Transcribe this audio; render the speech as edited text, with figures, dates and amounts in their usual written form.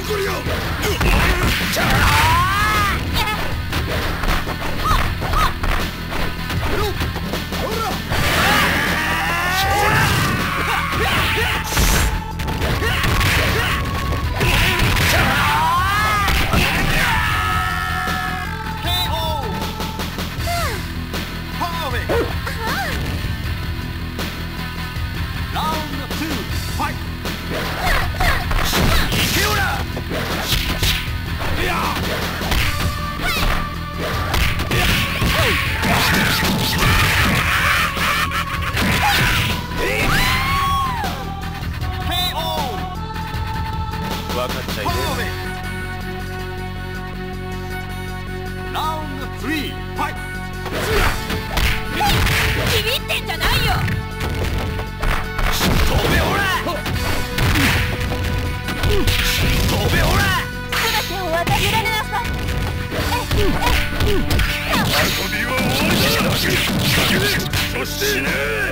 残りよ。 分かっちゃいる。 ラウンド3、ファイト。 ビビってんじゃないよ。 飛べほら。飛べほら。 全てを渡しられなさい。 遊びは終わりだ。そして